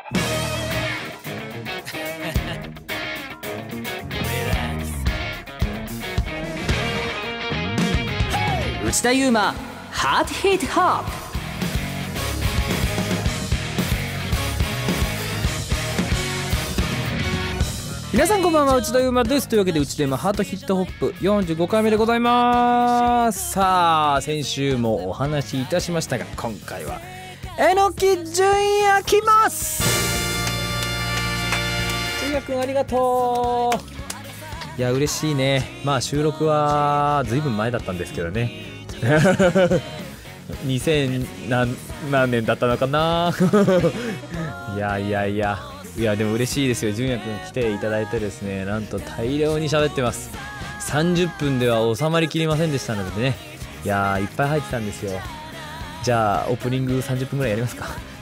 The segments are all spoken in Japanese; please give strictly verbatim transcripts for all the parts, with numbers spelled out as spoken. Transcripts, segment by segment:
内田悠馬ハートヒートホップ。皆さんこんばんは、内田悠馬です。というわけで内田悠馬ハートヒットホップよんじゅうごかいめでございます。さあ先週もお話しいたしましたが、今回は榎木純也来ます。純也くんありがとう。いや嬉しいね。まあ収録はずいぶん前だったんですけどねにせん何年だったのかないやいやいやいやでも嬉しいですよ。純也くん来ていただいてですね、なんと大量に喋ってます。さんじゅっぷんでは収まりきりませんでしたのでね、いやーいっぱい入ってたんですよ。じゃあオープニングさんじゅっぷんぐらいやりますか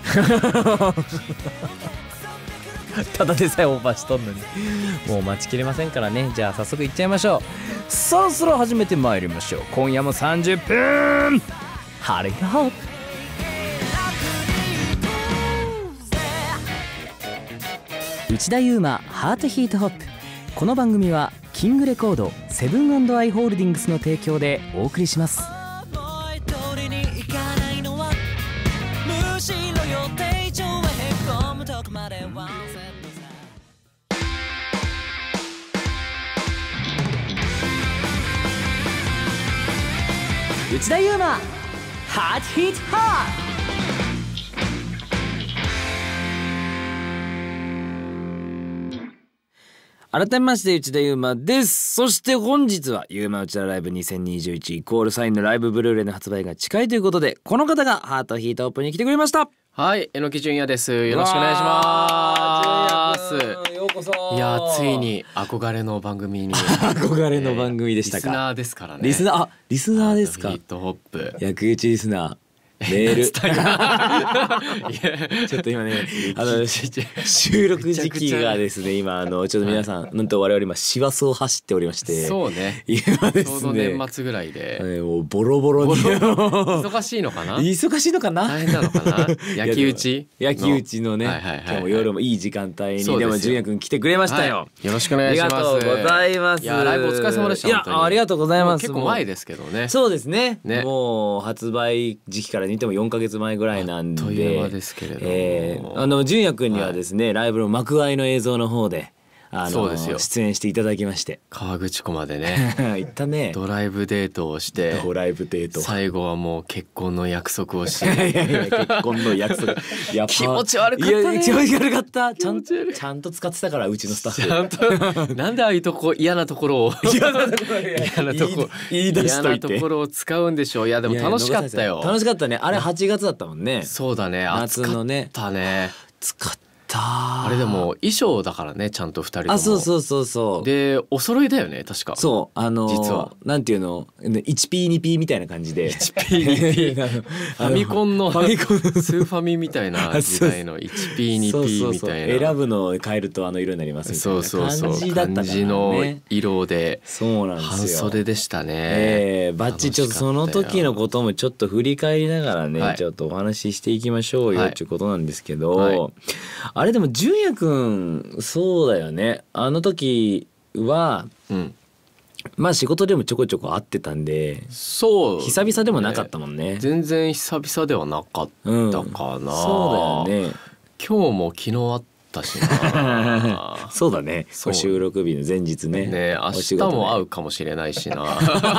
ただでさえオーバーしとんのにもう待ちきれませんからね。じゃあ早速いっちゃいましょう。そろそろ始めてまいりましょう。今夜もさんじゅっぷんハリーホップ。内田悠馬ハートヒートホップ。この番組はキングレコード、セブン&アイ・ホールディングスの提供でお送りします。内田悠馬ハートヒートホップ。改めまして内田悠馬です。そして本日は悠馬内田ライブにせんにじゅういちイコールサインのライブブルーレイの発売が近いということで、この方がハートヒートオープンに来てくれました。 はい、榎木純也です。よろしくお願いします。 ようこそ。 いやついに憧れの番組に憧れの番組でしたか。 リスナーですからね。 リスナー、あ、リスナーですか。 ハートヒートホップ役打ちリスナーメールちょっと今ね、あの収録時期がですね、今あのちょっと皆さん、なんと我々今師走を走っておりまして、 そうね、 今ですね、 ちょうど年末ぐらいで、 もうボロボロに忙しいのかな忙しいのかな大変なのかな焼き打ち焼き打ちのね、今日も夜もいい時間帯にでも純也くん来てくれましたよ。 よろしくお願いします。 ありがとうございます。 いやライブお疲れ様でした。 いやありがとうございます。 結構前ですけどね。 そうですね、もう発売時期から見てもよんかげつまえぐらいなんで、 あっという間ですけれども、 えー、あの純也くんにはですね、はい、ライブの幕間の映像の方であの出演していただきまして、 河口湖までね行ったね。 ドライブデートをして、 ドライブデート、 最後はもう結婚の約束をしていやいや結婚の約束や気持ち悪かったね。 気持ち悪かった。ちゃんちゃんと使ってたから、うちのスタッフちゃんとなんでああいうとこ嫌なところを嫌なところ言い出しといて、 嫌なところを使うんでしょう。いやでも楽しかったよ。 楽しかったね。あれはちがつだったもんね。 そうだね、 夏のね。 暑かったね。 使ったあれでも衣装だからね、ちゃんとふたりとも。 あ、そうそうそうそう。 でお揃いだよね確か。 そうあのー、実はなんていうの いちピーにピー みたいな感じで いちピーにピー ファミコンのスーファミみたいな時代の いちピーにピー みたいな。 選ぶのを変えるとあの色になりますみたいな感じだったからね。 感じの色で。 そうなんですよ。 半袖でしたね。 えー、バッチちょっとその時のこともちょっと振り返りながらね、はい、ちょっとお話ししていきましょうよっていうことなんですけど、はい、あれでも純也くんそうだよね。あの時は、うん、まあ仕事でもちょこちょこ会ってたんで、 そう、ね、 久々でもなかったもんね。 全然久々ではなかったかな、うん、 そうだよね。 今日も昨日会ったしなそうだね。収録日の前日ね。 ね、明日も会うかもしれないしな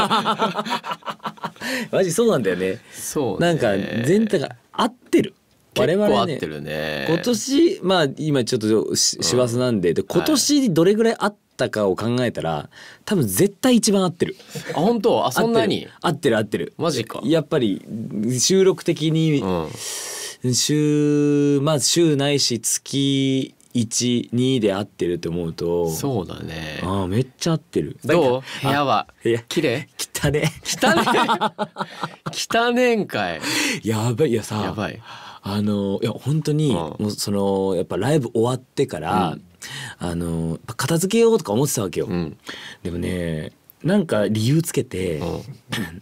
マジそうなんだよね。 そうね、 なんか全体が合ってる。我々ね、 結構合ってるね。 今年まあ今ちょっと師走なんで、うん、で今年どれぐらい合ったかを考えたら、はい、多分絶対一番合ってる。 あ、本当？あ、そんなに合ってる合ってる。 マジか。 やっぱり収録的に、うん、週まあ週ないし月いち、にで合ってるって思うと、 そうだね。 ああめっちゃ合ってる。 どう？部屋は綺麗？ 汚ね。 汚ね。汚ねんかい。 やばい。いやさ、 やばい。 あのいや本当に、うん、もうそのやっぱライブ終わってから、うん、あの片付けようとか思ってたわけよ、うん、でもねなんか理由つけて、うん、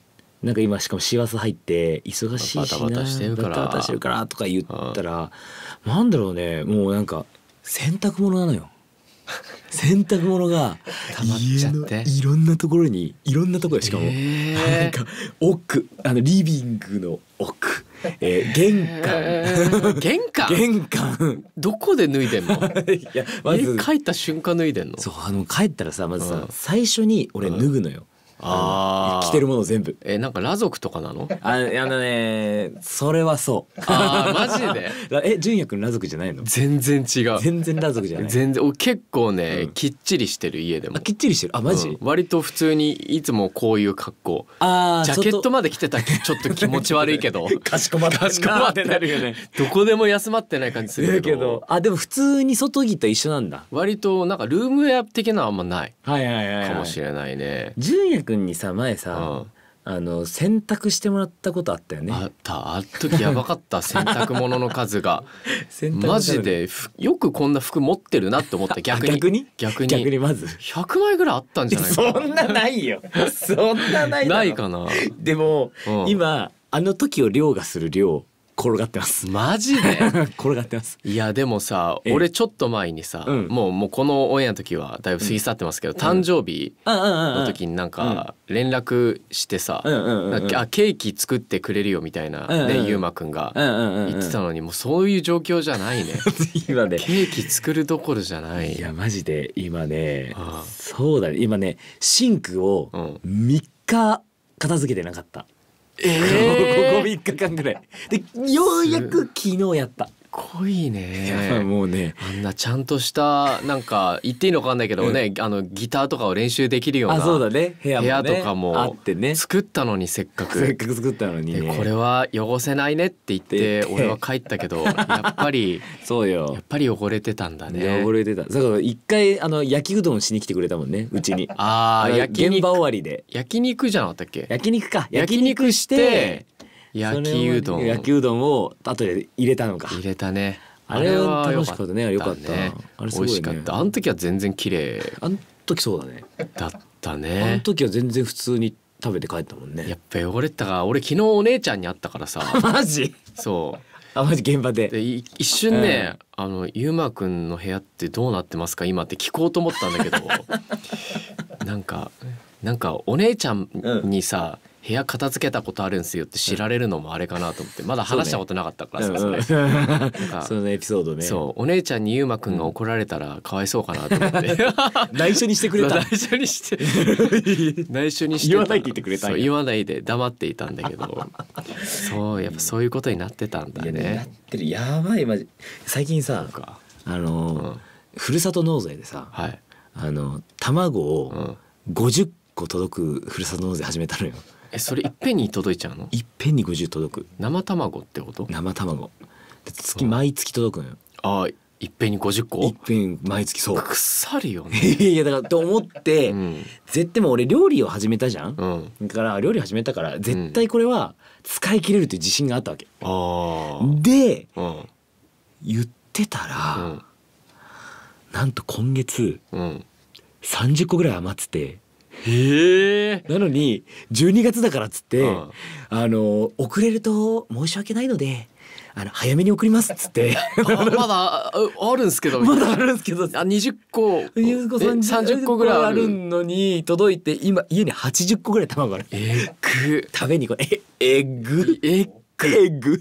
なんか今しかも師走入って忙しいしな、 バタバタしてるからバタバタしてるからとか言ったら、なんだろうね、もうなんか洗濯物なのよ。洗濯物が溜まっちゃって家のいろんなところにいろんなところしかも、 えーなんか奥あのリビングの奥、えー、玄関、 えー玄関玄関どこで脱いでんの？ いやまず家帰った瞬間脱いでんの？ そうあの帰ったらさまずさ、 うん最初に俺脱ぐのよ、 あー着てるもの全部。 えなんか裸族とかなの？ ああのねそれはそうあーマジでえ純也くん裸族じゃないの？ 全然違う。 全然裸族じゃない。 全然俺結構ね、 うんきっちりしてる家でもあきっちりしてる。あマジ、 うん割と普通にいつもこういう格好あージャケット外まで着てたらちょっと気持ち悪いけどかしこまってんなかしこまってなるよね。 どこでも休まってない感じするだけどけどあでも普通に外着と一緒なんだ。 割となんかルームウェア的なのはあんまないはいはいはい、はい、 かもしれないね。 純也くんにさ前さ、 うんあの洗濯してもらったことあったよね。 あったあっ時やばかった洗濯物の数が洗濯マジでふよくこんな服持ってるなって思った逆に逆に逆に逆にまずひゃくまいぐらいあったんじゃないかな。 そんなないよそんなないだろないかな。 でも、 うん今あの時を凌駕する量転がってますマジで転がってます。 いやでもさええ俺ちょっと前にさ、 うんもうもうこのオンエアの時はだいぶ過ぎ去ってますけど、誕生日のの時になんか連絡してさ、 うんうんうんうんなんかあケーキ作ってくれるよみたいな、 うんうんうんねゆうまくんがうんうんうんうん言ってたのにもうそういう状況じゃないね今ねケーキ作るどころじゃないいやマジで今ねああそうだね今ねシンクをうんみっか片付けてなかった、 えここみっかかんぐらいでようやく昨日やった。 濃いやっぱねもうねあんなちゃんとしたなんか言っていいのかわかんないけどね、あのギターとかを練習できるようなあそうだね部屋もね部屋とかもあってね作ったのにせっかくせっかく作ったのにでねこれは汚せないねって言ってって言って俺は帰ったけどやっぱりそうよやっぱり汚れてたんだね。 汚れてた。だから一回あの焼きうどんしに来てくれたもんねうちに。 あああの焼肉現場終わりで焼肉じゃなかったっけ？ 焼肉か焼肉して焼きうどんそれを焼きうどんを後で入れたのか。 入れたね。 あれは楽しかったね。よかったねあれすごいね美味しかった。あの時は全然綺麗あの時そうだね。 だったあのね。 時は全然普通に食べて帰ったもんね。 やっぱ汚れてたから俺昨日お姉ちゃんに会ったからさマジ？ そあマジ現場うで。 でい一瞬ね、あのゆうまくんの部屋ってどうなってますか今って聞こうと思ったんだけどなんかなんかお姉ちゃんにさ、部屋片付けたことあるんすよって知られるのもあれかなと思ってまだ話したことなかったからさ、それなんかそのエピソードね。 そうお姉ちゃんにゆうまくんが怒られたらかわいそうかなと思って内緒にしてくれた。 内緒にして内緒にしてた言わないって言ってくれたんやそう言わないで黙っていたんだけどそうやっぱそういうことになってたんだいやねやっね。 てるやばいマジ。最近さなんかあのうんふるさと納税でさはい、 あの卵うをん、 ごじゅっこ届くふるさと納税始めたのよ。 えそれいっぺんに届いちゃうの？ いっぺんにごじゅう届く生卵ってこと？ 生卵で月毎月届くのよ。 あいっぺんにごじゅっこいっぺん毎月そう。 腐るよね。 いやだからと思って、 うん絶対もう俺料理を始めたじゃん、 うん、 だから料理始めたから絶対これは使い切れるっていう自信があったわけ、 あであうん言ってたら、 うんなんと今月うんさんじゅっこぐらい余ってて、 へえなのにじゅうにがつだからっつって、 うんあの遅れると申し訳ないのであの早めに送りますっつってあまだああるんすけどまだあるんですけどあにじゅっこゆうこえさんじゅっこぐらいあるのに届いて今家にはちじゅっこぐらい卵ある。 えぐ食べに行こう。えエッグえエッグ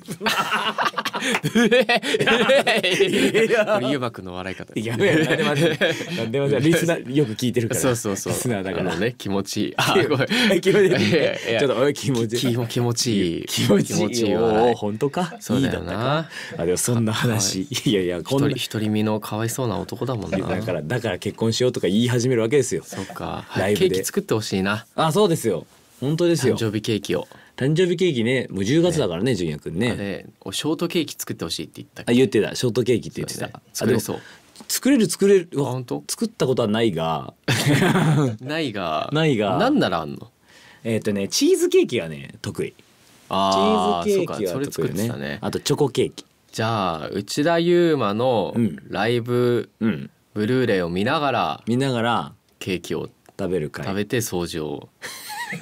えこれゆうまくんの笑い方やめよなんでもなんでもリスナーよく聞いてるから。 そうそうそうリスナーだからあのね気持ちいいあごめんえ気持ちいいいやいやちょっとおい気持ちいい気も気持ちいい気持ちいい笑い本当かそうだよいいだったなかあでもそんな話いやいやこんな一人独り身のかわいそうな男だもんなだからだから結婚しようとか言い始めるわけですよ。 そっか、はい、 ライブでケーキ作ってほしいなあそうですよ本当ですよ。 誕生日ケーキを誕生日ケーキねもうじゅうがつだからね純也くんあね。 れおショートケーキ作ってほしいって言ったっけあ言ってたショートケーキって言ってた。 そうだね作れそうあでも作れる作れるあ本当作ったことはないがないがないがなんならあんのえっとねチーズケーキがね得意。チあーーズケーキはそうかそれ作得意ねってたねあとチョコケーキ。 じゃあ内田悠馬のうんライブうんブルーレイを見ながら見ながらケーキを食べる会。 食べて掃除を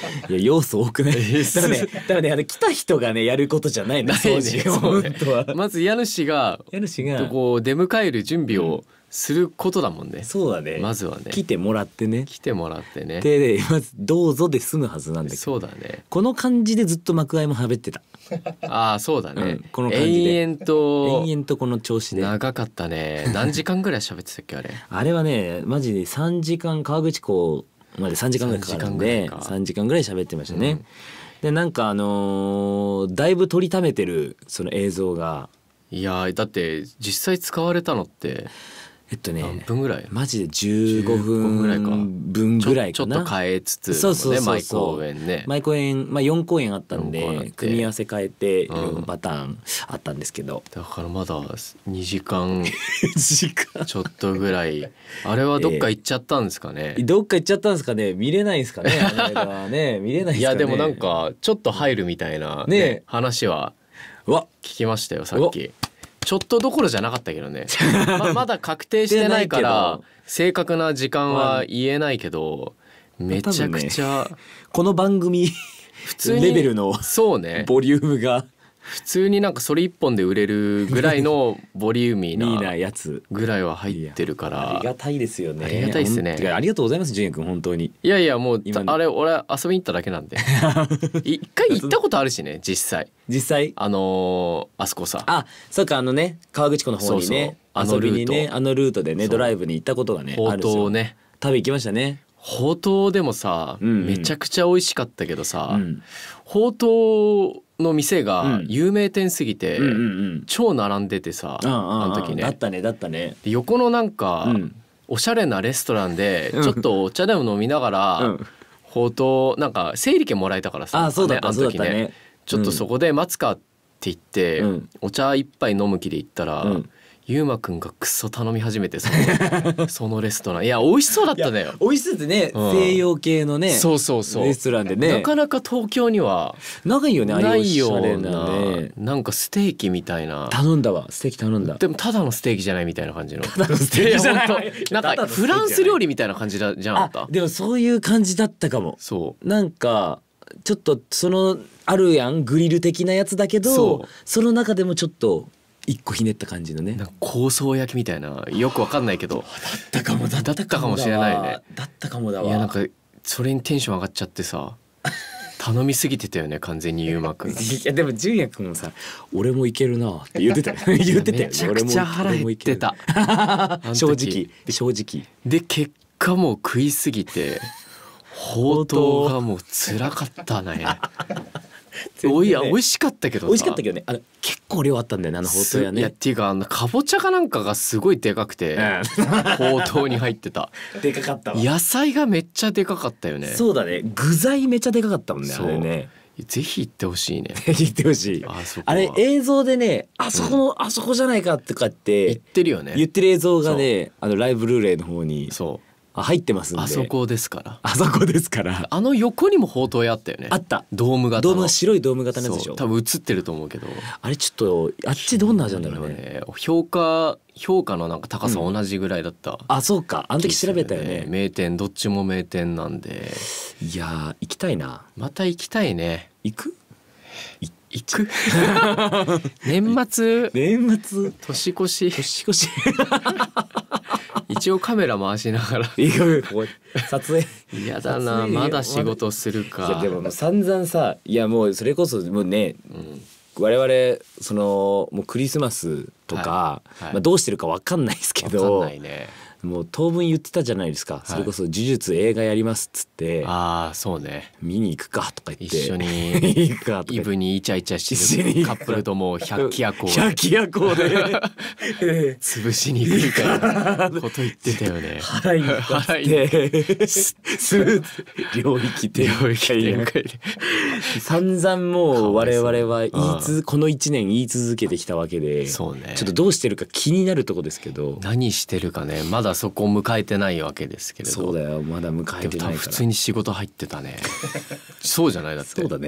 いや要素多くないだからねだからねあの来た人がねやることじゃないのないね掃除そうね本当はまず家主が家主がこう出迎える準備をすることだもんね、 そうだねまずはね来てもらってね来てもらってねでまずどうぞで済むはずなんだけどそうだねこの感じでずっと幕間も喋ってたああそうだね、 うんこの感じで延々と延々とこの調子で長かったね何時間ぐらい喋ってたっけあれあれはねマジでさんじかん川口湖までさんじかんぐらいかかるんでさんじかんぐらいかさんじかんぐらい喋ってましたね、 うんでなんかあのーだいぶ撮りためてるその映像がいやーだって実際使われたのってえっとね何分ぐらいマジでじゅうごふんじゅうごふんぐらいか分ぐらいかなちょちょっと変えつつそうそうそうそう毎公演ね毎公演、まあ、よん公演あったんよん公演あってで組み合わせ変えてうんよんパターンあったんですけど、 だからまだにじかん時間ちょっとぐらいあれはどっか行っちゃったんですかね、 どっか行っちゃったんですかね見れないんですかねあの間はね見れないですかねいやでもなんかちょっと入るみたいな、 ねね話はうわ聞きましたよさっきちょっとどころじゃなかったけどねままだ確定してないかしてないらけど正確な時間は言えないけどめちゃくちゃこの番組普通にレベルのそうねボリュームが普通になんかそれ一本で売れるぐらいのボリューミーいいななやつぐらいは入ってるかあらりがたいですよねありがたいっすねほんてかありがとうございます純也くん本当にいやいやもう今あれ俺遊びに行っただけなんで一回行ったことあるしね実際実際あのーあそこさあそうかあのね川口湖の方にねそうそうあの遊びにねルートあのルートでねそうドライブに行ったことがねほうあるんですよとうね食べ行きましたねほうとうでもさ、 うんうんめちゃくちゃ美味しかったけどさ、 うんほうとうの店がうん有名店すぎて、 うんうんうん超並んでてさ、 あああの時ねだったねだったねで横のなんか、 うんおしゃれなレストランでうんちょっとお茶でも飲みながら、 うんほうとうなんか整理券もらえたからさあそうだったあのそうだっ時ねたねちょっとそこで待つかって言って、 うんお茶一杯飲む気で行ったら、 うんゆうまくんがくっそ頼み始めてそのそのレストランいや美味しそうだったねよ。 美味しそうですねうん西洋系のねそうそうそうレストランでねなかなか東京にはないよねああいうないおしゃれようななねなんかステーキみたいな頼んだわステーキ頼んだでもただのステーキじゃないみたいな感じのただのステーキじゃないいや本当なんかフランス料理みたいな感じだじゃなかったあでもそういう感じだったかもそうなんかちょっとそのあるやんグリル的なやつだけどそそうの中でもちょっと一個ひねった感じのねなんか香草焼きみたいなよくわかんないけどだったかもだだったかもしれないねだったかもだわいやなんかそれにテンション上がっちゃってさ頼みすぎてたよね完全にゆうまくんいやでも純也くんもさ俺もいけるなって言ってたよ言ってたよねめちゃくちゃ腹減ってた俺もあの時正直正直で結果もう食いすぎてほうとうがもう辛かったねおいや美味しかったけどさ美味しかったけどねあの結構量あったんだよねあのほうとうやいやっねていうかあのかぼちゃかなんかがすごいでかくて、ほうとうに入ってたでかかったわ野菜がめっちゃでかかったよねそうだね具材めちゃでかかったもんねあそうれねぜひ行ってほしいね言ってほしいあそこはあれ映像でねあそこの、あそこじゃないかとかっ言っててるよね言ってる映像がねあのライブルーレイの方にそうあ入ってますんであそこですからあそこですからあの横にもほうとう屋あったよねあったドーム型のドーム白いドーム型のやつでしょそう多分映ってると思うけどあれちょっとあっちどんな味なんだろうねね評価評価のなんか高さ同じぐらいだった、 あそうかあの時調べたよね名店どっちも名店なんでいやー行きたいなまた行きたいね行く行く年末年末年越し年越し一応カメラ回しながらいやこう撮影嫌だな撮影まだ仕事するいかやでももう散々さいやもうそれこそもうねうん我々そのもうクリスマスとか、 はいはいまあ、どうしてるかわかんないですけわかんど、 ないねもう当分言ってたじゃないですか、 いそれこそ呪術映画やりますっつってああそうね見に行くかとか言って一緒に行くかとかイ言ってブにイチャイチャし一緒にてるカップルとも百鬼夜行百鬼夜行で潰しに行くみたいなこと言ってたよね払いに行くかっつ払いにってすす領域展領域展開開で散々もう我々は言いうんつこのいちねん言い続けてきたわけでそうねちょっとどうしてるか気になるとこですけど何してるかねまだそこを迎えてないわけですけれどそうだよまだ迎えてでも多分ないから普通に仕事入ってたねそうじゃないだってそうだね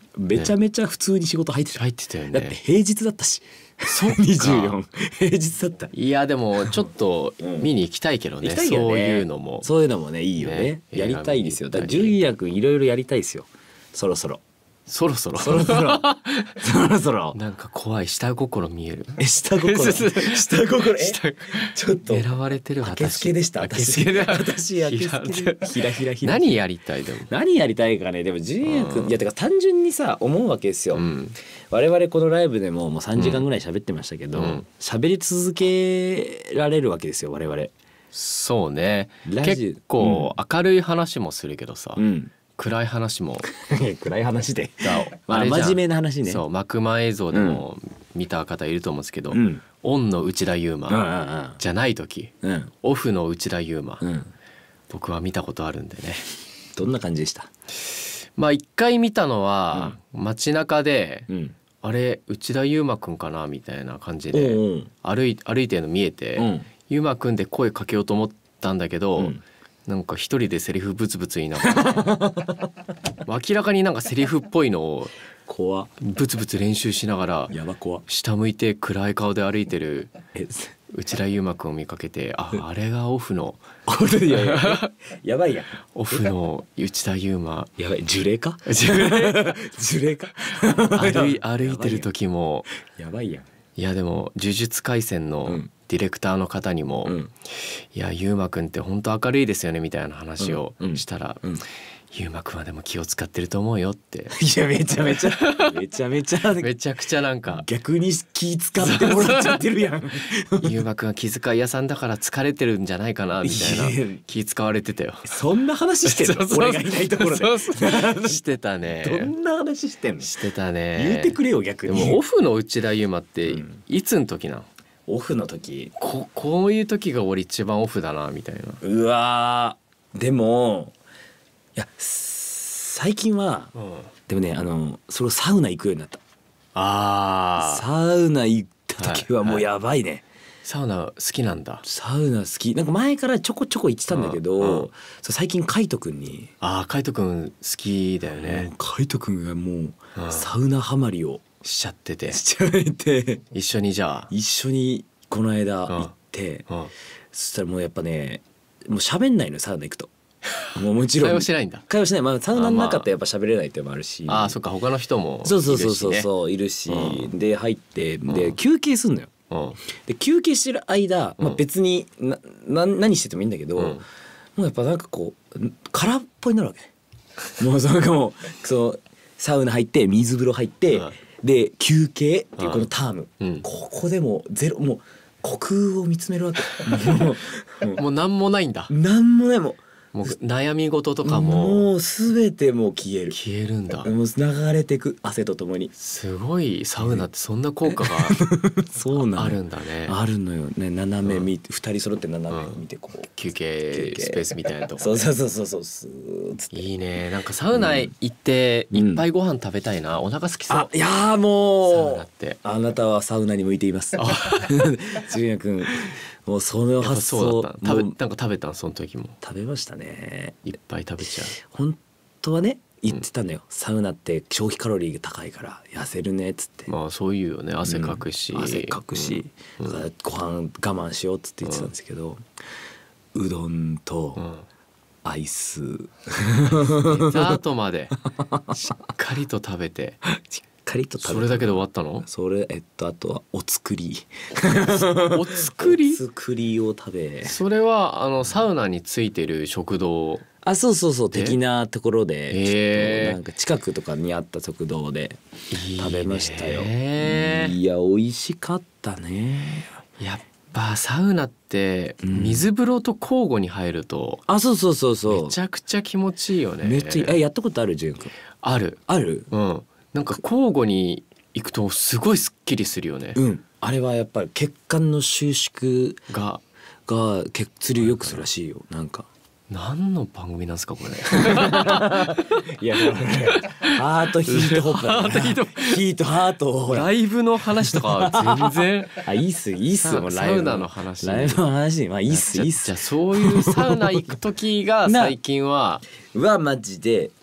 めちゃめちゃ普通に仕事入ってた、 入ってたよだってね。 平日だったしそっかにじゅうよん平日だった。 いやでもちょっと見に行きたいけどね、 行きたいよねそういうのも。 そういうのもねいいよねねやりたいですよ。だから映画見に純也くんいろいろやりたいですよそろそろそろそろそろそろそろそろなんか怖い下心見える。 え下心下心え下ちょっと狙われてる明けつけでした明けつけで私明けつけでひらひらひら何やりたいでも。 何やりたいかね。でも純也くうんんいやてか単純にさ思うわけですよ、 うん我々このライブでももうさんじかんぐらい喋ってましたけどうん喋、り続けられるわけですよ我々。 そうね。 ラジオ結構明るい話もするけどさ、 うん暗い話も暗い話でだまあれじゃん真面目な話ね。 そう幕間映像でも見た方いると思うんですけど、 うんオンの内田悠馬、 うんじゃない時うんうんオフの内田悠馬、 うん僕は見たことあるんでね。 どんな感じでした？ まあ一回見たのは、街中で、 うんあれ内田悠馬くんかなみたいな感じおでうおう歩い歩いてるの見えて、 うん悠馬くんで声かけようと思ったんだけど、 うんなんか一人でセリフブツブツ言いながら明らかになんかセリフっぽいのを怖ブツブツ練習しながらやば怖下向いて暗い顔で歩いてるえ内田悠馬くんを見かけて、ああれがオフのいやいややばいやんオフの内田悠馬やばい呪霊か自分で呪霊か歩い歩いてる時もやばいやんいやでも呪術廻戦うのんディレクターの方にも、 うんいや悠馬くんって本当明るいですよねみたいな話をうんうんしたら、 うん悠馬くんはでも気を使ってると思うよっていやめちゃめちゃめちゃめちゃめちゃくちゃなんか逆に気使ってもらっちゃってるやん悠馬くんは気遣い屋さんだから疲れてるんじゃないかなみたいいやな気使われてたよ。 そんな話してんの俺がいないところでそうそうしてたどねんな話してんのしてたね。 言ってくれよ逆でにもオフの内田悠馬ってうんいつの時なん？ オフの時ここういう時が俺一番オフだなみたいな。 うわーでもいや最近はうん、 でもねあのそれをサウナ行くようになったあーサウナ行った時はもうやばいね、 サウナ好きなんだ。 サウナ好きなんか前からちょこちょこ行ってたんだけど、 うんうんそう最近カイトくんにああ海斗くん好きだよもねう。カイトくんがもううんサウナハマりをしちゃっててしちゃえて一緒にじゃあ、 一緒にこの間行って、 うん、 そしたらもうやっぱねもう喋んないのよサウナ行くともうもちろん会話しないんだ。 会話しないまあサウナの中ってやっぱ喋れないっていうのもあるしああそっか他の人もいるし、ね、 そうそうそうそうそういるし、 うで入ってでうん休憩すんのようんで休憩してる間、まあ、 うん別になな何しててもいいんだけど、 うんもうやっぱなんかこう空っぽになるわけねもうなんかもうそうサウナ入って水風呂入って、 うんで休憩っていううんこのターム、 うんここでもうゼロもう虚空を見つめるわけもうももうなんもないんだ。 うなんもないももう悩み事とうかももう全てもう消える消えるんだ。 もう流れてく汗とともにすごいサウナってそんな効果がそうなのあるんだね。 あるのよね斜め見て、二人揃って斜め見てこう、 休憩スペースみたいなとこそうそうそうそうそうスーッつっていいね。なんかサウナ行ってうんいっぱいご飯食べたいな。お腹空きそう。 あいやーサウもうナってあなたはサウナに向いています純也くんもうそのやっぱ発想そうだった。食べもうなんか食べたんその時も食べましたねいっぱい食べちゃう。 本当はね言ってたのよ、サウナって消費カロリーが高いから痩せるねっつって、 まあそういうよね。汗かくし、 うん汗かくし、 うんだからご飯我慢しようっつって言ってたんですけど、うどんとうんアイス、 デザートまでしっかりと食べてしっかりと食べたそれだけで終わったの？ それえっとあとはお作りお作りお作りを食べそれはあのサウナについてる食堂。 あそうそうそうで的なところでへーちょっとなんか近くとかにあった食堂でいいね食べましたよ。 やいや美味しかったね。 っぱサウナってうん水風呂と交互に入るとあそうそうそうそうめちゃくちゃ気持ちいいよね。 めっちゃいいえやったことある純くんある。 あるうん。なんか交互に行くとすごいスッキリするよね。 うんあれはやっぱり血管の収縮がが血流良くするらしいよなんか何の番組なんですかこれ。 いやハートヒートホップだなハートヒートヒートハートをほらライブの話とかは全然あいいっすいいっすサもうライブサウナの話ライブの話まあいいっすいいっすじゃじゃあそういうサウナ行く時が最近ははマジで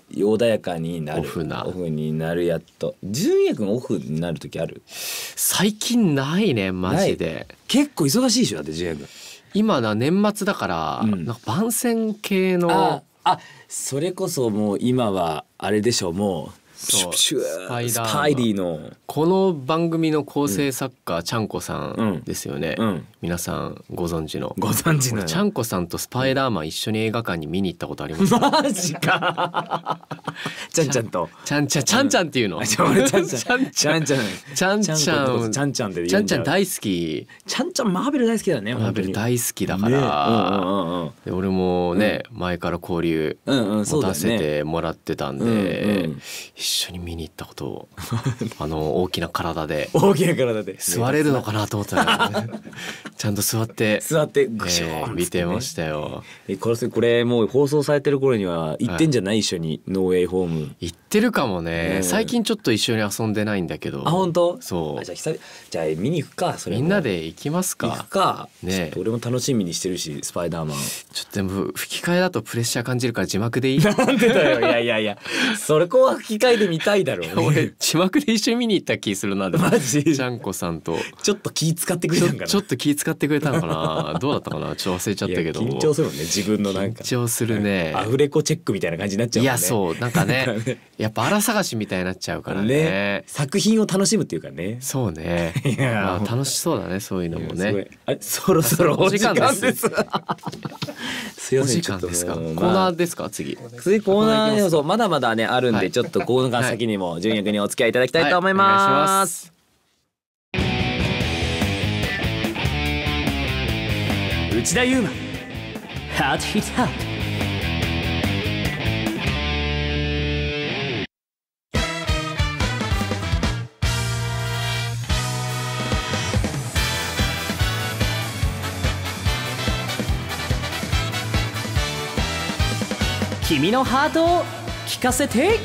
穏やかになるオフなオフになる。やっと純也くんオフになる時ある？ 最近ないねマジで。 結構忙しいでしょだって純也くん。 今な年末だから、 うん、 なんか番宣系のああそれこそもう今はあれでしょもうそうシュスパイダーマンスパイディのこの番組の構成作家、うん、ちゃんこさんですよね、 うん、 皆さんご存知のご存知のちゃんこさんとスパイダーマン一緒に映画館に見に行ったことありますマジかちゃんちゃんとちゃんちゃんちゃんちゃんっていうの、 うん、ちゃんちゃんちゃんちゃんちゃんちゃんちゃんちゃんちゃんでちゃんちゃん大好き。 ちゃんちゃんマーベル大好きだね。 マーベル大好きだから、ねうんうんうん、で俺もね、うん、前から交流持たせてもらってたんで、うんうん、一緒に見に行ったことをあの大きな体で大きな体で座れるのかなと思ったら、ね、ちゃんと座って座ってグショーン、 ね、見てましたよ。 えこれこれもう放送されてる頃には行ってんじゃない、はい、一緒にノーウェイホーム行ってるかもね、ね最近ちょっと一緒に遊んでないんだけど。 あ本当？ そうあじゃあ久々じゃあ見に行くか。それみんなで行きますか。 行くか、 ね、 俺も楽しみにしてるしスパイダーマン。 ちょっとでも吹き替えだとプレッシャー感じるから字幕でいい？ なんでだよいやいやいやそれこは吹き替えで見たいだろう、ね、 俺字幕で一緒に見に行った気するな。 マジちゃんこさんとちょっと気使ってくれたんかな。 ちょっと気使ってくれたのかなどうだったかなちょっと忘れちゃったけど。 緊張するもんね自分のなんか緊張するね。 アフレコチェックみたいな感じになっちゃうもんね。 いやそうなんかねやっぱ荒探しみたいになっちゃうからね。 ね作品を楽しむっていうかね。 そうねいや、まあ、楽しそうだねそういうのもね。 あそろそろお時間ですすいませんお時間ですか。コーナーですか次。 次コーナーそうまだまだねあるんで、 はい、 ちょっとコーナー先にも純也くんにお付き合いいただきたいと思います、はい、お願いします。内田悠馬ハートヒットハート。君のハートを聞かせて。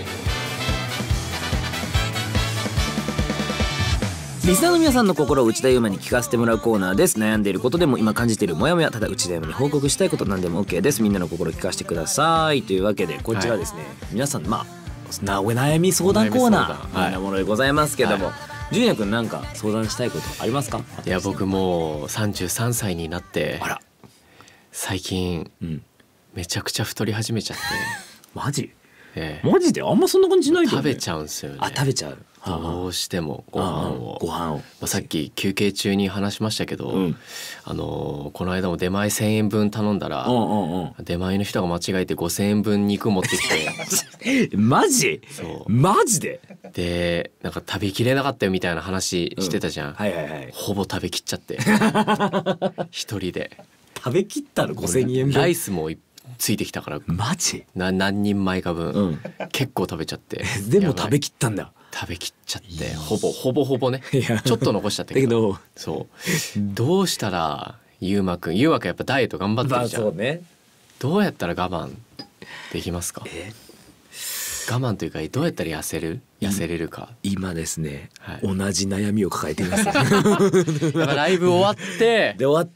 リスナーの皆さんの心を内田悠馬に聞かせてもらうコーナーです。悩んでいることでも今感じているモヤモヤただ内田悠馬に報告したいこと何でも OK です。みんなの心を聞かせてくださいというわけでこちらですね、はい、皆さんまあなお悩み相談コーナーみたいなものでございますけども、純也くんなんか相談したいことありますか？ いや僕もうさんじゅうさんさいになってあら最近、うんめちゃくちゃ太り始めちゃってマジ、 ええ、 マジであんまそんな感じないけど、ね、 食べちゃうんですよね。 あ食べちゃうどうしてもご飯をご飯を、 まあ、さっき休憩中に話しましたけど、うん、あのー、この間も出前せんえんぶん頼んだら、うんうんうん、出前の人が間違えてごせんえんぶん肉持ってきてマジそうマジででなんか食べきれなかったよみたいな話してたじゃん、 うんはいはいはい、 ほぼ食べきっちゃって一人で食べきったのごせんえんぶんライスもついてきたからマジな何人前か分、うん、結構食べちゃってでも食べきったんだ。 食べきっちゃってほぼほぼほぼねちょっと残しちゃったけどそうどうしたらゆうまくんゆうまくんやっぱダイエット頑張ってるじゃん、 まあそうね、 どうやったら我慢できますか？ え我慢というかどうやったら痩せる痩せれるか。 今ですね、 はい、 同じ悩みを抱えていますライブ終わってで終わって、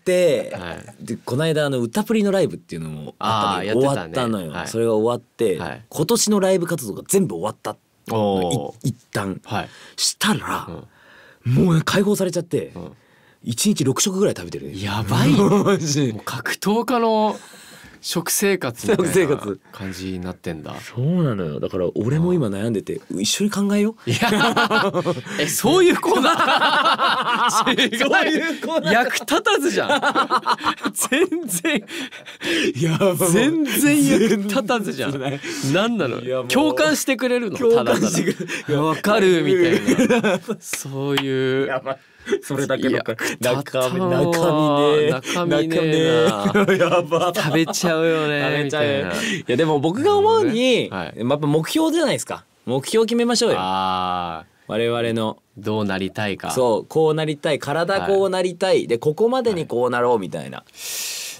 はい、でこの間あの歌プリのライブっていうのもあったの、ね、終わったのよ、はい、それが終わって、はい、今年のライブ活動が全部終わったお一旦、はい、したら、うん、もう、ね、解放されちゃって、うん、いちにちろくしょくぐらい食べてる。 やばいもう格闘家の食生活みたいな感じになってんだ。 そうなのよ。だから俺も今悩んでて一緒に考えよう。いやえそういうコーナー違うそういうコーナー役立たずじゃん全然やば全然役立たずじゃん。なんなの共感してくれるのただただわかるみたいなそういうやばいそれだけの中身中身ね中身ねやば食べちゃうよねみたいな。 いやでも僕が思うに、はい、やっぱ目標じゃないですか。目標を決めましょうよ。あ我々のどうなりたいか。 そうこうなりたい体こうなりたい、はい、でここまでにこうなろうみたいな、はい、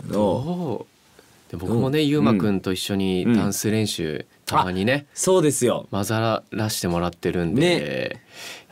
どうで僕もね、うん、ゆうまくんと一緒にダンス練習、うん、たまにねそうですよ混ざらしてもらってるんで、ね、やっ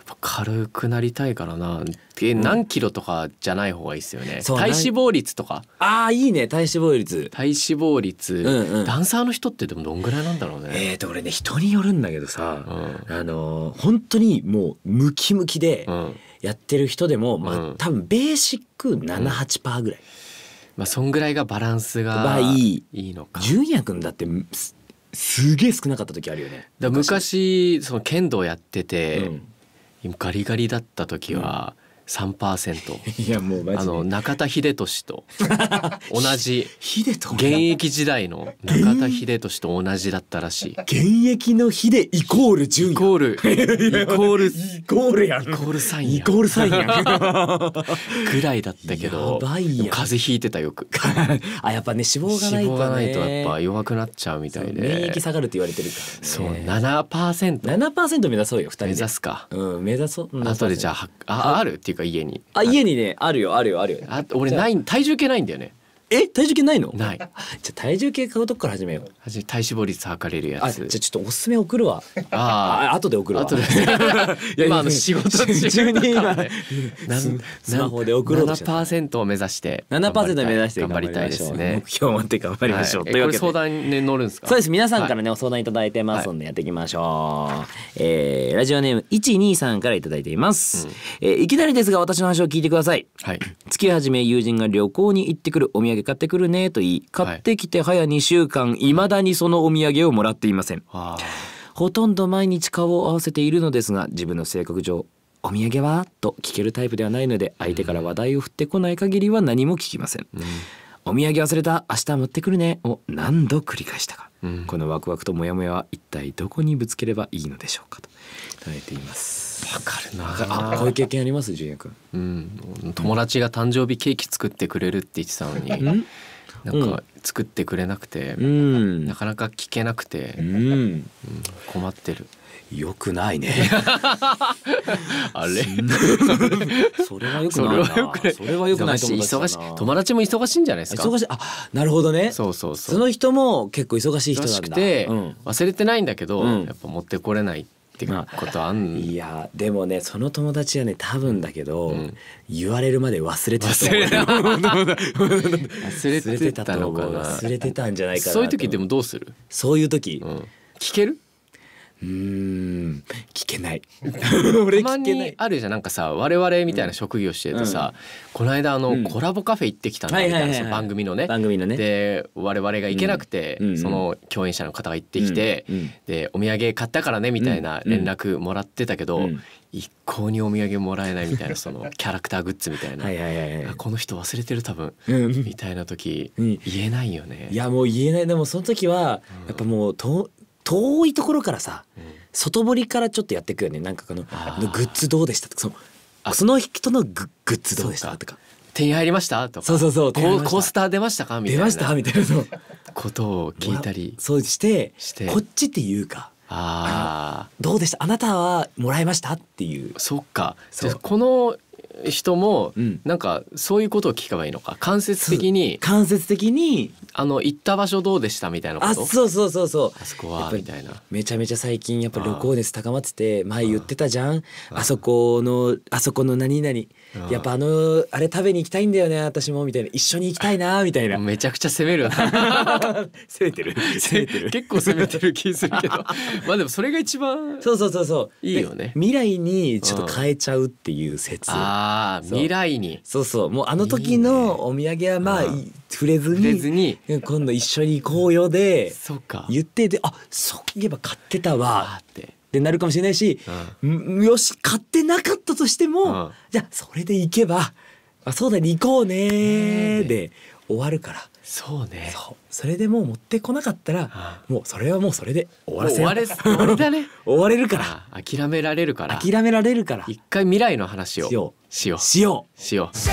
ぱ軽くなりたいからな。え何キロとかじゃない方がいいですよね。 そう体脂肪率とか。 ああいいね体脂肪率。 体脂肪率、 うんうんダンサーの人ってでもどんぐらいなんだろうね。 えーと俺ね人によるんだけどさ、 うんあのー本当にもうムキムキでうんやってる人でも、まあうん多分ベーシックなな、はちパーセントぐらい。 まあそんぐらいがバランスまがあいいいいのか。 純也くんだってすすげえ少なかった時あるよね。 だ昔その剣道やってて、 うんガリガリだった時は さんパーセント、 いやもうマジであの中田英寿と同じヒデと現役時代の中田英寿と同じだったらしい。 現役のヒデイコール純也イコールイコールイコールやんイコールサインやイコールサインやんぐらいだったけど、 やばいやんでも風邪ひいてたよく。 あやっぱね脂肪がないとね脂肪がないとやっぱ弱くなっちゃうみたいで、 免疫下がるって言われてるからね。 そう ななパーセントななパーセント目指そうよふたりで。 目指すか。 うん目指そう。 後でじゃあはああるっていうか家にあ家にねあるよあるよあるよ。 あ俺ない体重計ないんだよね。 え体重計ないの？ ない。 じゃあ体重計買うとこから始めよう。 はじ体脂肪率測れるやつ。 あじゃあちょっとおすすめ送るわ。 ああ後で送るわ。 あ後でいや今あの仕事中だからね。なんスマホで送ろうとしてるななパーセントを目指してななパーセント目指して頑張りたいですね。 目標を持って頑張りましょう。 はい、えこれ相談に乗るんですか？ そうです皆さんからね、お相談いただいてますのでやっていきましょう、えーラジオネームいちにさんからいただいています、えーいきなりですが私の話を聞いてください。 はい。 月始め友人が旅行に行ってくるお土産買ってくるねと言い買ってきて早にしゅうかん未だにそのお土産をもらっていません。 あほとんど毎日顔を合わせているのですが自分の性格上お土産はと聞けるタイプではないので相手から話題を振ってこない限りは何も聞きません、 ー、うんお土産忘れた明日持ってくるねを何度繰り返したか、 うんこのワクワクとモヤモヤは一体どこにぶつければいいのでしょうかといただいています。 わかるあこういう経験あります純也くん。 うん、友達が誕生日ケーキ作ってくれるって言ってたのに、 んなんか作ってくれなくて、 うんなかなか聞けなくて、 ううんん困ってる。 よくないねあれそれはよくそないなれはよくない。 それはよくない友達だな忙しい友達も忙しいんじゃないですか。 忙しいあなるほどね。 そうそうそう。 その人も結構忙しい人忙なんだ。 しくて、 うん忘れてないんだけど、 うんやっぱ持ってこれないってことあん、 いやでもねその友達はね多分だけど、 うん言われるまで忘れてたと忘れた思う忘れてたのかな。 忘れてたんじゃないかなと。 そういう時でもどうする？ そういう時うん、聞ける？ うーん聞けない俺たま聞けない。 にあるじゃんなんかさ我々みたいな職業してるとさ、この間あの、 うんコラボカフェ行ってきたんだみたいな、 はいはいはいはいその番組のね番組のねで我々が行けなくて、 うんその共演者の方が行ってきて、 うんうんでお土産買ったからねみたいな連絡もらってたけど、 うん一向にお土産もらえないみたいなそのキャラクターグッズみたいな、 はいはいはいはいあこの人忘れてる多分うんみたいな時、 うん言えないよね。 いやもう言えない。でもその時はやっぱもうと遠いところからさうん外堀からちょっとやっていくよね。なんかこのあーあのグッズどうでしたとかそのあその人のググッズどうでしたそうかとか手に入りましたとかそうそうそう手に入りましたコーコースター出ましたかみたいな出ましたみたいなのことを聞いたりそうしてしてこっちっていうかあどうでしたあなたはもらいましたっていうーそっかそうでこの人もうんなんかそういうことを聞けばいいのか間接的に間接的にあの行った場所どうでしたみたいなことあそうそうそうそうあそこやっぱりはみたいなめちゃめちゃ最近やっぱ旅行熱高まってて前言ってたじゃんあそこのあそこの何々 うんやっぱあのあれ食べに行きたいんだよね私もみたいな一緒に行きたいなみたいなめちゃくちゃ攻めるな攻めてる攻めてる結構攻めてる気するけどまあでもそれが一番そうそうそうそういいよねで未来にちょっと変えちゃうっていう説そうああ未来にそうそうもうあの時のお土産はまあうんい触れず触れにずに今度一緒に行こうよでそっか言ってであそういえば買ってたわあーってってなるかもしれないし、んよし買ってなかったとしても、 うんじゃあそれで行けばあそうだね行こうねーで終わるからそうねそうそれでもう持ってこなかったらもうそれはもうそれで終わらせよう終われ終わりだね終われるからあ諦められるから諦められるから一回未来の話をしようしようしようしよう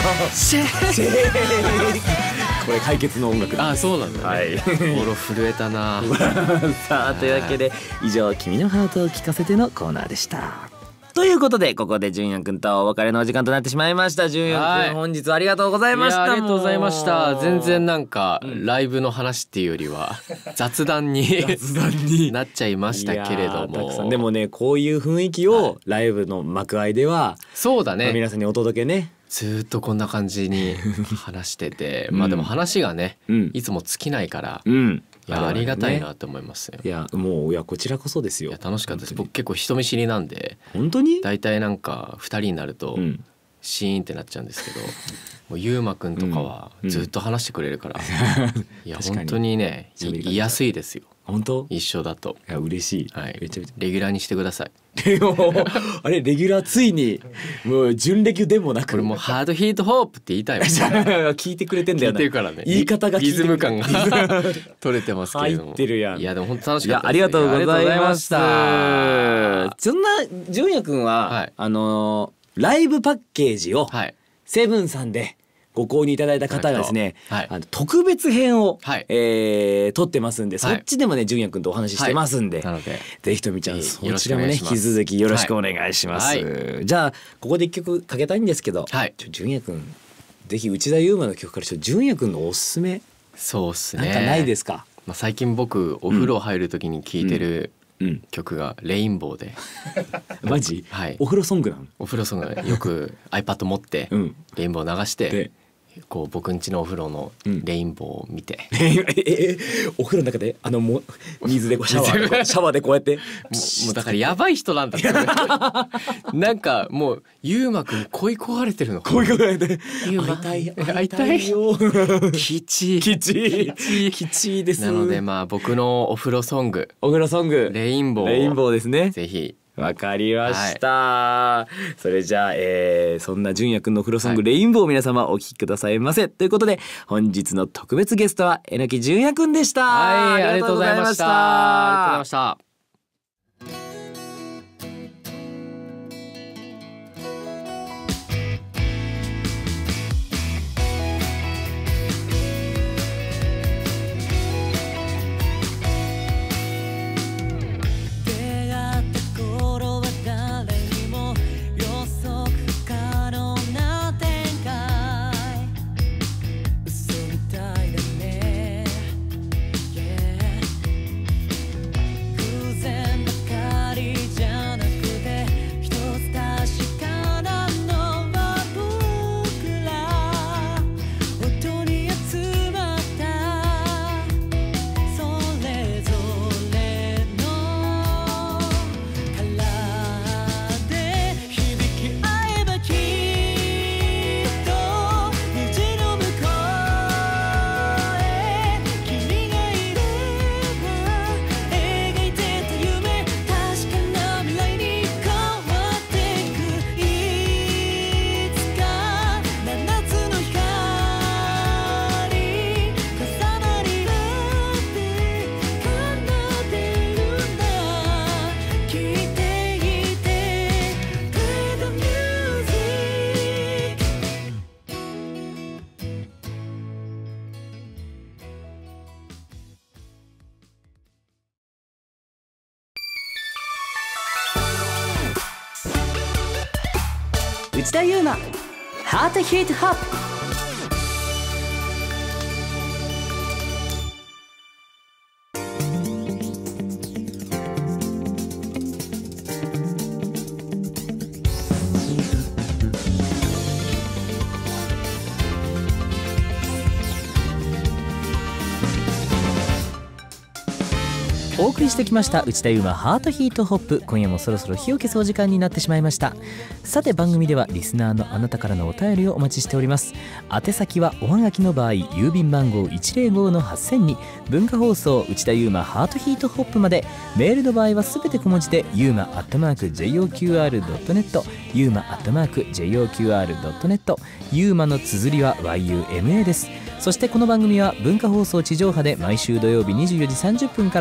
これ解決の音楽だあそうなんだね、 はい心震えたなさあというわけで以上君のハートを聞かせてのコーナーでした。 ということでここで純也くんとお別れのお時間となってしまいました。純也くん、 はい本日はありがとうございました。 いやありがとうございましたもう全然なんかうんライブの話っていうよりは雑談に雑談になっちゃいましたけれどいやーたくさんもでもねこういう雰囲気をライブの幕間では、まあそうだね皆さんにお届けね。 ずーっとこんな感じに話しててうんまあでも話がねうんいつも尽きないからうんいやありがたいねなと思いますよ。 いやもういやこちらこそですよ。 いや楽しかったです。 本僕結構人見知りなんで当に本当にだいたいなんかふたりになるとうんシーンってなっちゃうんですけど、もうゆうまくんとかはうんずっと話してくれるから、いや確かに本当にねい喋り方が居やすいですよ本当一緒だと。 いや嬉しい、 はいめちゃめちレギュラーにしてください。 ゃもうあれレギュラーついにもう準レギュでもなくこれもうハードヒートホープって言いたいもん聞いてくれてんだ聞いよなてるからね言い方が聞いリズてくれム感が取れてますけれども入ってるやんいやでも本当楽しいやかったですありがとうございましありがとうございましたた。そんな純也くんは、 はいあのーライブパッケージをはいセブンさんでご購入いただいた方がですね、 はいあの特別編を、 はいえー撮ってますんで、 はいそっちでもね純也くんとお話ししてますんで、 なのでぜひとみちゃんぜひそちらもね引よろしくお願いしますき続きよろしくお願いします、 はいじゃあここで一曲かけたいんですけど、 はいちょ純也くんぜひ内田悠馬の曲からちょっと純也くんのおすすめそうっすねなんかないですか？ まあ、最近僕お風呂入る時に聴いてるうん曲がレインボーで、 マジ？ はいお風呂ソングなの？ お風呂ソングがよく iPad 持ってうんレインボー流してでこう僕ん家のお風呂のレインボーを見て、 えええお風呂の中であのも水でこうシャワーでこうシャワーでこうやってもうもうだからやばい人なんだってなんかもうゆうまくん恋焦がれてるのかなこういうことでゆうま会いたい会いたいよきちいきちいきちいです。 なのでまあ僕のお風呂ソングお風呂ソングレインボーをレインボーですね。 ぜひわかりました、それじゃあ、えー、そんな純也くんのお風呂ソング、レインボーを皆様お聴きくださいませ。ということで本日の特別ゲストはえのき純也くんでした。 はいありがとうございましたありがとうございました。 内田悠馬ハートヒートホップ。お送りしてきました内田悠馬ハートヒートホップ。今夜もそろそろ火を消すお時間になってしまいました。さて番組ではリスナーのあなたからのお便りをお待ちしております。宛先はおはがきの場合郵便番号 いちゼロごのはっせんに文化放送内田悠馬ハートヒートホップまで。メールの場合はすべて小文字でユーマアットマーク ジェイオーキューアールドットネット ユーマアットマーク ジェイオーキューアールドットネット ユーマの綴りは ワイユーエムエー です。そしてこの番組は文化放送地上波で毎週土曜日にじゅうよじさんじゅっぷんから音声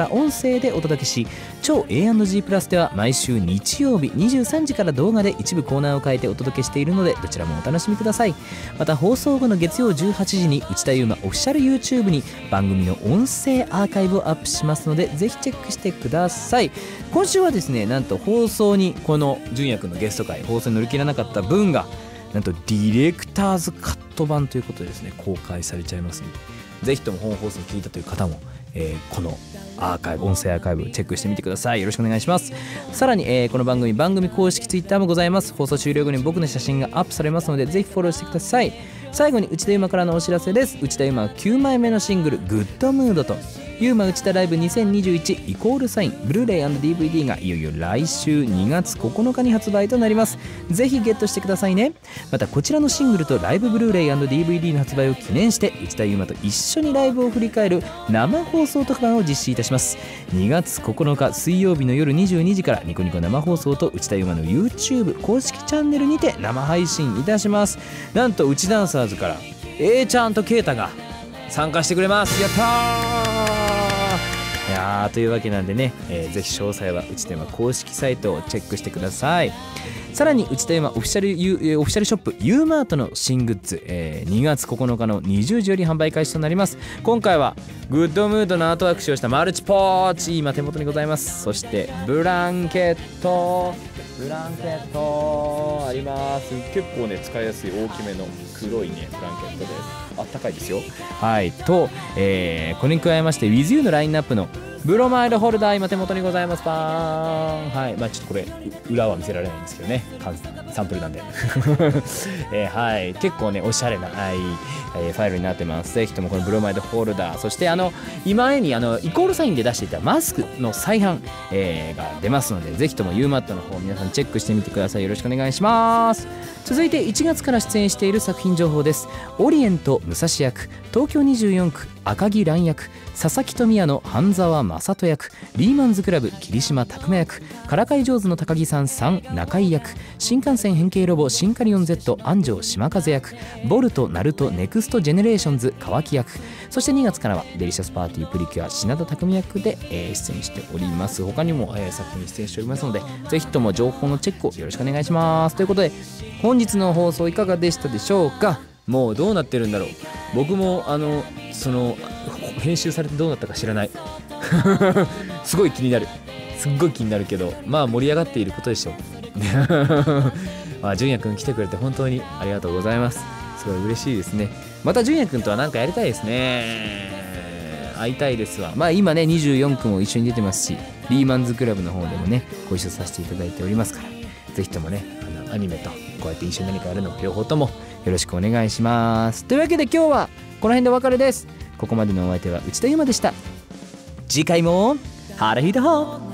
声でお届けし、超 エーアンドジー プラスでは毎週日曜日にじゅうさんじから動画で一部コーナーを変えてお届けしているので、どちらもお楽しみください。また放送後の月曜じゅうはちじに内田悠馬オフィシャル YouTube に番組の音声アーカイブをアップしますので、ぜひチェックしてください。今週はですね、なんと放送にこの純也くんのゲスト会放送に乗り切らなかった分がなんとディレクターズカット版ということでですね、公開されちゃいますので、ぜひとも本放送を聞いたという方も、えー、このアーカイブ音声アーカイブチェックしてみてください。よろしくお願いします。さらに、えー、この番組番組公式ツイッターもございます。放送終了後に僕の写真がアップされますので、ぜひフォローしてください。最後に内田悠馬からのお知らせです。内田悠馬はきゅうまいめのシングルグッドムードとユーマ内田ライブにせんにじゅういちイコールサインブルーレイ&ディーブイディー がいよいよ来週にがつここのかに発売となります。ぜひゲットしてくださいね。またこちらのシングルとライブブルーレイ&ディーブイディー の発売を記念して内田悠馬と一緒にライブを振り返る生放送特番を実施いたします。にがつここのか水曜日の夜にじゅうにじからニコニコ生放送と内田悠馬の YouTube 公式チャンネルにて生配信いたします。なんと内ダンサーズから A ちゃんとケイタが参加してくれます。やったー。いやーというわけなんでね、えー、ぜひ詳細は内田悠馬公式サイトをチェックしてください。さらに内田悠馬オフィシャルユー、オフィシャルショップユーマートの新グッズ、えー、にがつここのかのにじゅうじより販売開始となります。今回はグッドムードのアートワーク使用したマルチポーチ今手元にございます。そしてブランケットブランケットあります。結構ね使いやすい大きめの黒いねブランケットです。あったかいですよ。はいと、えー、これに加えまして WithYou のラインナップのブロマイドホルダー今手元にございます。パーン。はいまあちょっとこれ裏は見せられないんですけどね、サンプルなんで、えー、はい結構ねおしゃれな、はいえー、ファイルになってます。ぜひともこのブロマイドホルダー、そしてあの今前にあのイコールサインで出していたマスクの再販、えー、が出ますので、ぜひとも ユーマットの方皆さんチェックしてみてください。よろしくお願いします。続いていちがつから出演している作品情報です。オリエント武蔵役、東京にじゅうよんく赤木蘭役、佐々木富也の半沢正人役、リーマンズクラブ桐島拓磨役、からかい上手の高木さんさん中井役、新幹線変形ロボシンカリオン Z 安城島風役、ボルトナルトネクストジェネレーションズ川木役、そしてにがつからはデリシャスパーティープリキュア品田拓実役で、えー、出演しております。他にも、えー、作品に出演しておりますので、ぜひとも情報のチェックをよろしくお願いします。ということで本日の放送いかがでしたでしょうか。もうどうなってるんだろう。僕もあのその編集されてどうなったか知らないすごい気になるすっごい気になるけど、まあ盛り上がっていることでしょうまあ純也くん来てくれて本当にありがとうございます。すごい嬉しいですね。また純也くんとは何かやりたいですね。会いたいですわ。まあ今ねにじゅうよんくも一緒に出てますし、リーマンズクラブの方でもねご一緒させていただいておりますから、ぜひともねあのアニメとこうやって一緒に何かやるの両方ともよろしくお願いします。というわけで今日はこの辺でお別れです。ここまでのお相手は内田悠馬でした。次回もハートヒートホッ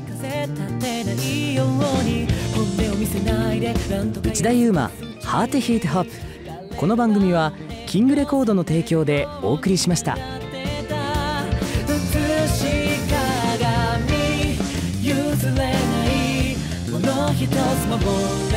プ、内田悠馬ハートヒートホップ。この番組はキングレコードの提供でお送りしました。譲れないもの一つも